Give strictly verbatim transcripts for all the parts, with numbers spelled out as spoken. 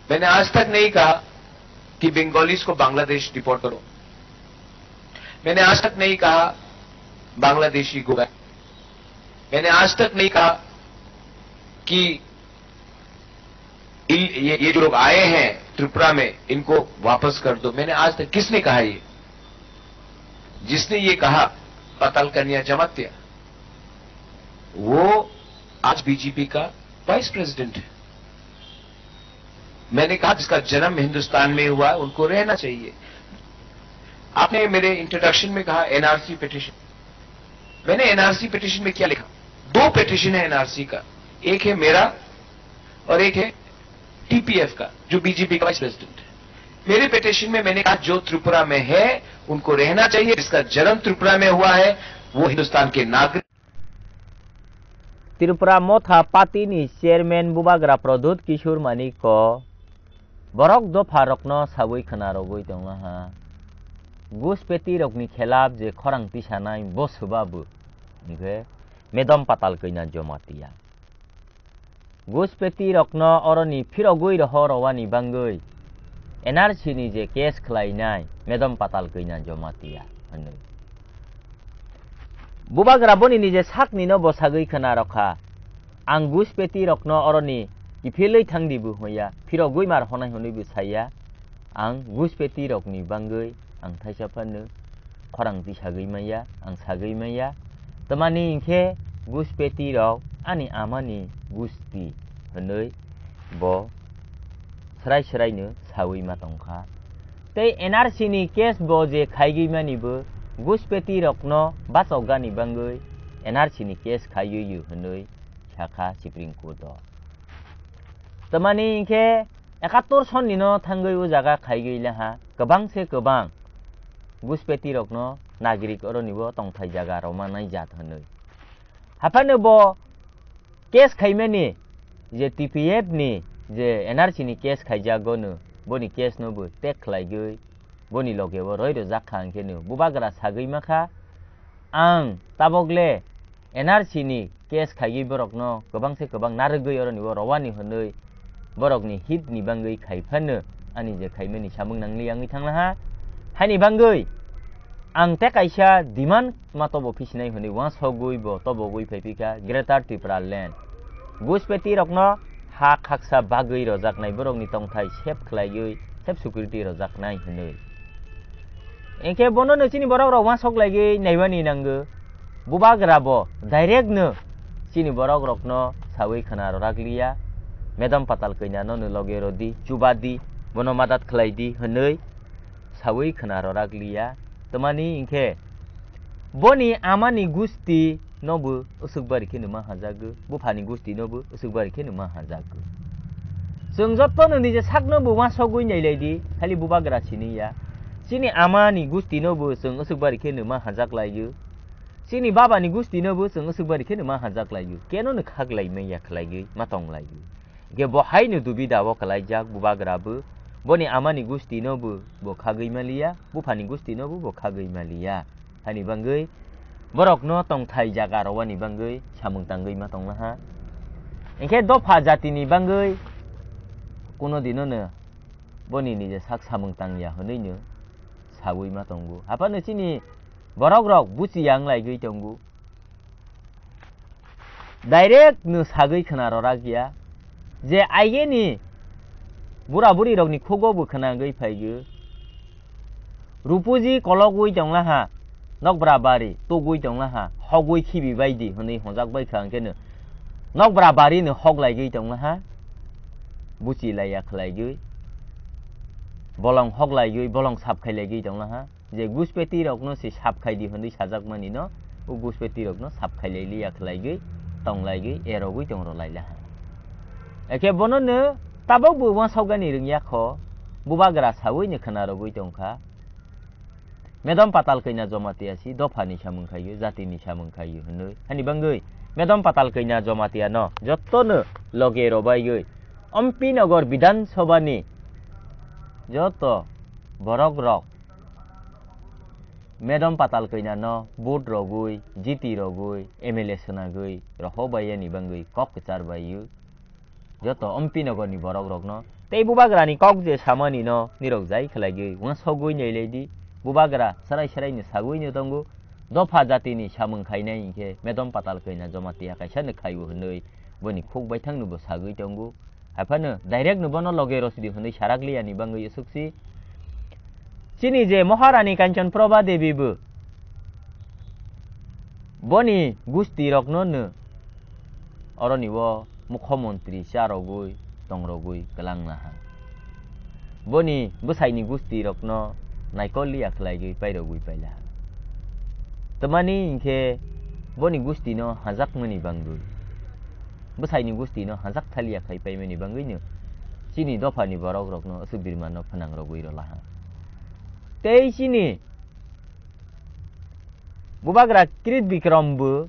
मैंने आज तक नहीं कहा कि बंगालीज को बांग्लादेश डिपोर्ट करो। मैंने आज तक नहीं कहा बांग्लादेशी गो बैक। मैंने आज तक नहीं कहा कि ये, ये जो लोग आए हैं त्रिपुरा में इनको वापस कर दो। मैंने आज तक किसने कहा ये? जिसने ये कहा पताल कन्या जमात्या, वो आज बीजेपी का वाइस प्रेसिडेंट है। मैंने कहा जिसका जन्म हिंदुस्तान में हुआ उनको रहना चाहिए। आपने मेरे इंट्रोडक्शन में कहा एनआरसी पिटीशन। मैंने एनआरसी पिटीशन में क्या लिखा? दो पिटीशन है एनआरसी का, एक है मेरा और एक है टीपीएफ का, जो बीजेपी का वाइस प्रेसिडेंट है। मेरे पिटीशन में मैंने कहा जो त्रिपुरा में है उनको रहना चाहिए, जिसका जन्म त्रिपुरा में हुआ है वो हिंदुस्तान के नागरिक। त्रिपुरा मोथा पार्टी नि चेयरमैन बुबाग्रा प्रदुत किशोर मानिक को बरक दफा रकनो सावै खोना रगै दङ हा घुसपेटी रकनि खेलाब जे खरां तिसानाय बसुबाबु निगे मेदम पाताल कैना जमातिया घुसपेटी रकनो अरनि फिरगै रह रवानि बांगै एनआरसी नि जे केस खलायनाय मेदम पाताल कैना जमातिया हनै बुबाग्रा बनि नि जे साकनि न बसागै खोना रखा आं घुसपेटी रकनो अरनि इफेलै थांदिबो होया फिरगै मार हनाय हनैबो साया आं घुसपेटी रकनि बांगै आं थाइसाफानो खरां तिसागैमाया आं सागैमाया तमानि इंखे घुसपेटी रक आनि आमानि गुस्ति हनै ब स्राय स्रायनो सावै मातंखा तै एनआरसी नि केस ब जे खायगैमानिबो घुसपेटी रकनो बाचगानि बांगै एनआरसी नि केस खाययो हनै साखा सुप्रीम कोर्ट तमानि इंखे एकात्तर सननि न थांगै ओ जागा खायगैलाहा गोबां से गोबां घुसपेटी रकनो नागरिक अरनिबो तंथाय जागा रमानाय जात हनै हाफानो ब केस खायमानि जे टीपीएफ नि जे एनआरसी नि केस खायजागोनो बनि केस नबो टेक खलायगै बनि लगेबो रयरो जाखा अंखेनो बुबाग्रा सागैमाखा आं ताबगले एनआरसी नि केस खायगै बरकनो गोबां से गोबां नारगै अरनिबो रवानि हनै बरकनि हित नि बांगै खायफानो आनि जे खायमानि सामुं नांलि आंनि थांलाहा हानि बांगै आं ते कायसा डिमान्ड मातबो फिसिनाय हनै वा सगैबो तबगै फैफिका ग्रेटर त्रिपुरा लैंड घुसपेटी रकनो हा खाकसा बागै रजाकनाय बरकनि तंथाय सेफ खलायगै सेफ सिकिउरिटी रजाकनाय हनै एखे बनो नोसिनि बरक र वा सकलायगै नायबानि नांगो बुबाग्राबो डाइरेक्ट नो सिनि बरक रकनो सावै खोना रागलिया मेदम पाताल कैना न लगे रदि चुबादि बनो मदद खलायदि हनै सावै खोना रागलिया तमानि इंखे बनि आमानि गुस्ति नबो उसुकबारि खेनो मा हाजागो बुफानि गुस्ति नबो उसुकबारि खेनो मा हाजागो जों जत्तनो निजे साकनोबो वा सगै नायलायदि खालि बुबाग्रा सिनिया सिनि आमानि गुस्ति नबो जों उसुकबारि खेनो मा हाजागलायो सिनि बाबानि गुस्ति नबो जों उसुकबारि खेनो मा हाजागलायो केनो खागलाय मैया खलायगै मा तंलायो गे बहायनो दुबि दाव खलायजाक बुबाग्राबो बनि आमानि गुस्ति नबो बो खागैमालिया बुफानि गुस्ति नबो बो खागैमालिया हानि बांगै बरकनो तंथाय जागा रवानि बांगै सामुं तांगै मा तंलाहा एखे दफा जातिनि बांगै कोनो दिननो बनि निजे साक सामुं तांया हनैनो सावै मा तंगो हाफानो सिनि बरक रक बुचियां लायगै तंगो डाइरेक्ट नो सागै खोना रागिया जे आइगेनि बुरा बुरि रकनि खुगबो खोनागै फायगो रुपुजी कलगै दंलाहा नकब्रा बारि तगै दंलाहा हगै खिबि बायदि हनै हजाक बायखा अंखेनो नकब्रा बारिनो हगलायगै दंलाहा बुचि लाया खलायगै बलं हगलायगै बलं साबखायलायगै दंलाहा जे घुसपेटी रकनो से साबखायदि हनै साजाक मानि न उ घुसपेटी रकनो साबखायलायलिया खलायगै तंलायगै एरगै दंरलायलाहा एखे बननो ताबो वा सौगानि रोंया ख बुबाग्रा सावैनो खोना रगै दंखा मेदम पाताल कैना जमातियासि दफानि सामुंखायो जातिनि सामुंखायो हनै हानि बांगै मेदम पाताल कैना जमातिया न जत्तनो लगे रबायगै एमपी नगर विधानसभानि जत बरक रक मेदम पाताल कैना न भोट रगै जीती रगै एमएलए सोनागै रहबायानि बांगै कक चारबायो joto ompi nogor ni borok rok no tei bubagra ni kok je samani no nirok jai khlaigui wan sogui nei leidi bubagra sarai sarai ni sagui ni tongo dofa jati ni samung khainai inke medom patal kaina jamatia kaisa ni khaibu hnoi boni khok baithang nubo sagui tongo haphano direct nubo no loge rosidi hnoi sarakli ani bangui suksi chini je Maharani Kanchan Prabha Devi bu boni gusti rok no no oroni wo mukhomontri charogui tongrogui kelang naha boni busai ni gusti rok no naikoli akhlaigui pairogui paila tamani inke boni gusti no hajak mani bangui busai ni gusti no hajak thali akhai paimani bangui no chini dofa ni borok rok no asuk birman no phanang rogui rolaha tei chini bubagra Krit Vikram bu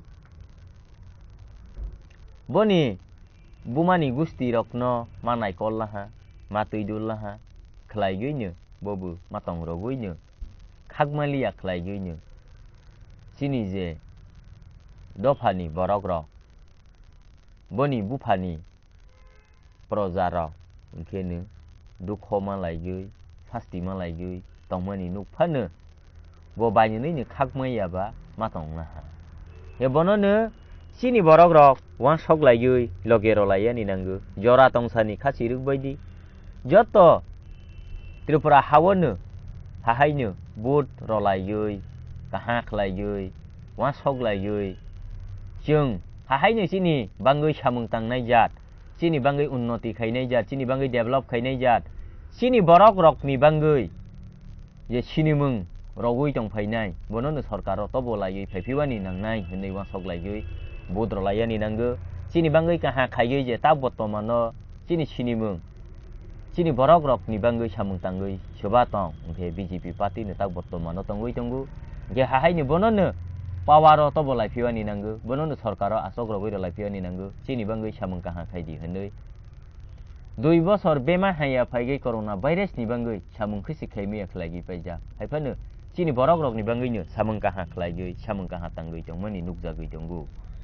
boni bumani gusti rok no manai kol laha matuidul laha khlaigui no bobu matong rogui no khagmali akhlaigui no chini je dofani borok rok boni bufani proja rok unke no dukho malaigui fasti malaigui tongmani nukphano bo bainui ni khagmaya ba matong laha he bono no chini borok rok wan soklaigui logero layani nangu jora tongsani khachiruk baidi joto Tripura hawono hahaino bot rolaigui kaha khlaigui wan soklaigui chung hahaino chini bangui samung tangnai jat chini bangui unnoti khainai jat chini bangui develop khainai jat chini borok rok ni bangui je sinimung rogui tongphainai bono no sarkaro tobo laiui phaipiwani nangnai hinui wan soklaigui bot rolayani nangu chini bangui kaha khaigui je ta botomano chini sinimung chini borok rok ni bangui samung tangui soba tong unke B J P party no tak botomano tongui tongu ge hahaini bono no pawaro tobo laipiwani nangu bono no sarkaro asok rogui laipiwani nangu chini bangui samung kaha khaidi hinui dui bosor bema haya phaigei corona virus ni bangui samung khisi khaimi akhlaigi paija haifano chini borok rok ni bangui no samung kaha khlaigui samung kaha tangui tongmani nukjagui tongu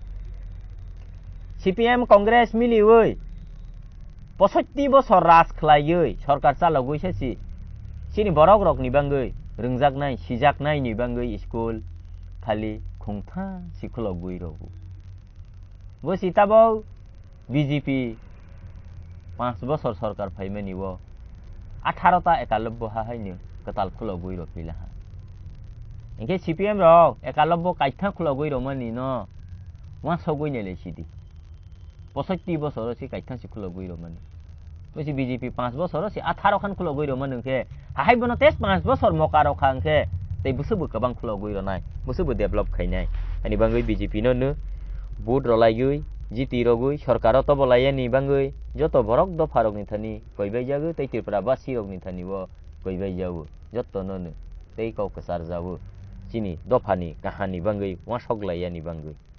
C P M Congress miliui পঁয়ষট্টি বছর রাজ khlaigui sarkar chalogui sesi chini borok rok ni bangui rungjaknai sijaknai ni bangui school khali khungtha sikhulogui rogu bo sitabo B J P পাঁচ বছর সরকার ফাইমানি ও আঠারো টা একালব্য হাহাইনো কতাল খুলগুই রপিলাহা ইনকে C P M রক একালব্য কাইথা খুলগুই রমানি ন ওয়া সগুই নেলেছিদি পঁয়ষট্টি বছর সি কাইথা সি খুলগুই রমানি বসি B J P পাঁচ বছর সি আঠারো খান খুলগুই রমানকে হাহাই বন তেজ পাঁচ বছর মকার খানকে তৈ বুসুবু কবাং খুলগুই রনাই বুসুবু ডেভেলপ খাইনাই আনি বাঙ্গই B J P নनु boot রলাইগুই jiti rogui sarkaro to bolayani bangui joto borok do farok ni thani koibai jagu tei Tripura basi rok ni thani bo koibai jagu joto nonu tei kau kesar jawu chini dofani kahani bangui wa soglayani bangui